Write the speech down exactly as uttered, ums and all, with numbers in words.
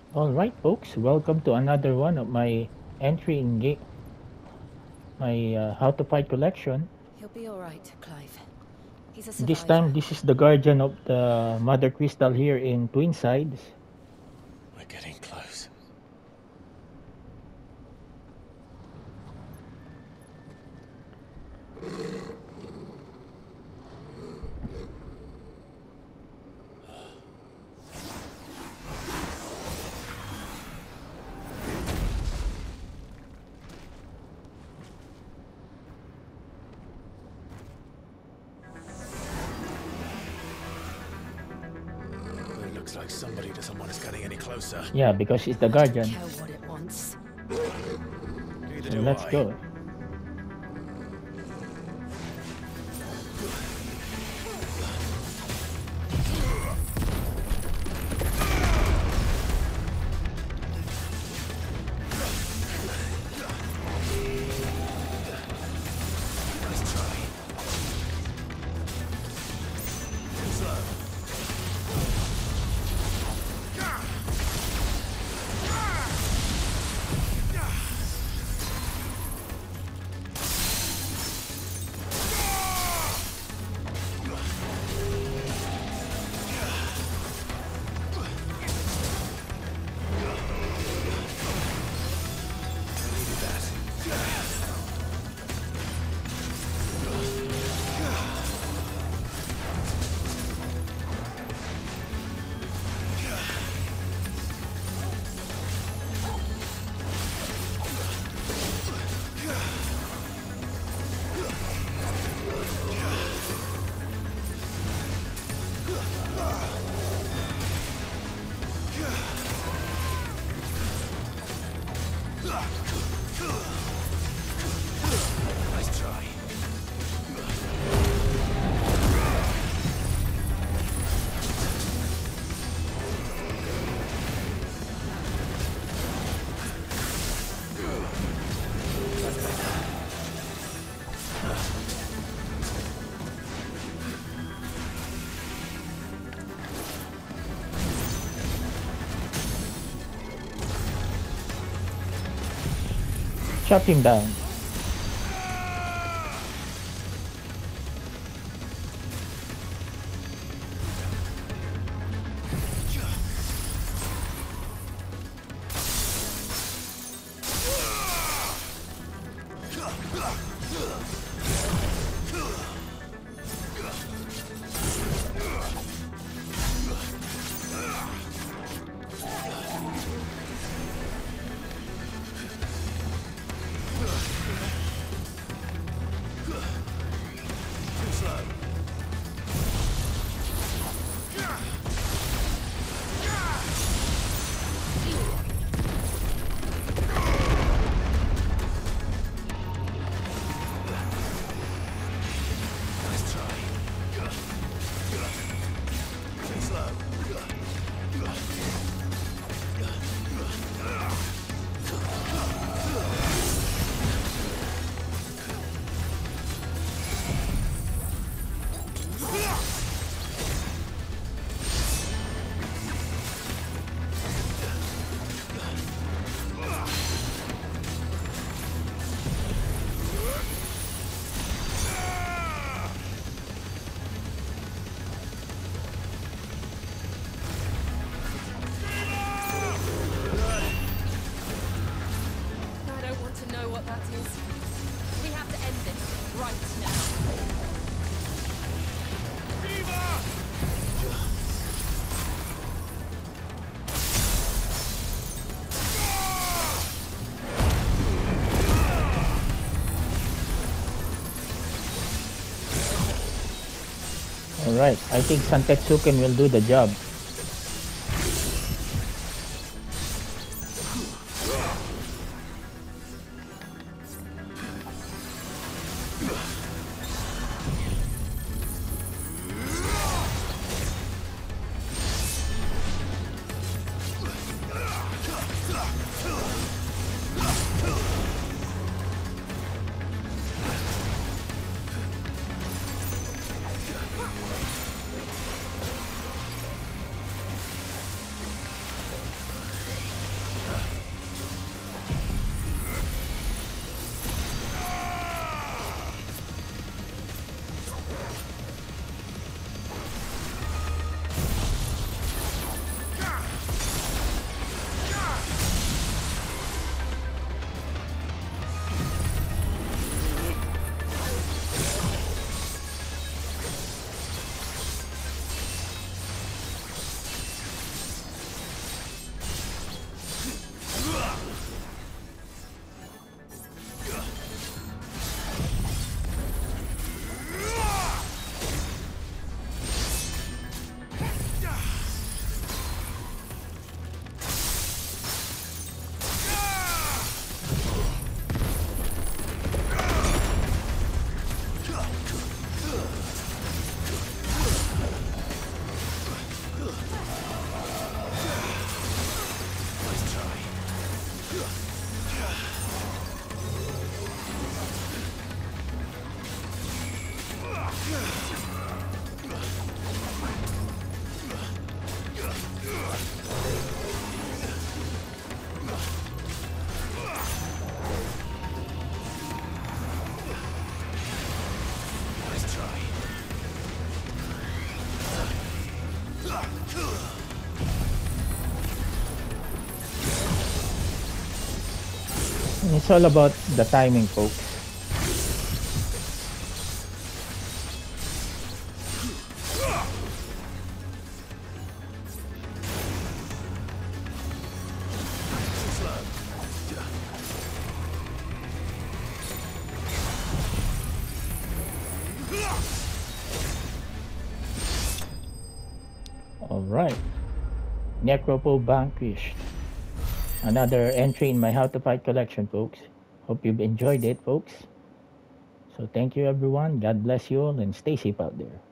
All right, folks, welcome to another one of my entry in game, my uh, How to Fight collection. He'll be all right, Clive. He's a This survivor. time, this is the guardian of the Mother Crystal here in Twin Sides. We're getting close. It looks like somebody doesn't want us getting any closer. Yeah, because it's the Doesn't guardian. care what it wants. Neither So do let's I. go. Nice try. Too slow. Needed that. Nice try. Shut him down. Too slow. Nice try. Too slow. I don't want to know what that is. We have to end this right now. All right, I think Santetsuken will do the job. It's all about the timing, folks. Alright. Necropo Vanquished. Another entry in my How to Fight collection, folks. Hope you've enjoyed it, folks. So thank you, everyone. God bless you all and stay safe out there.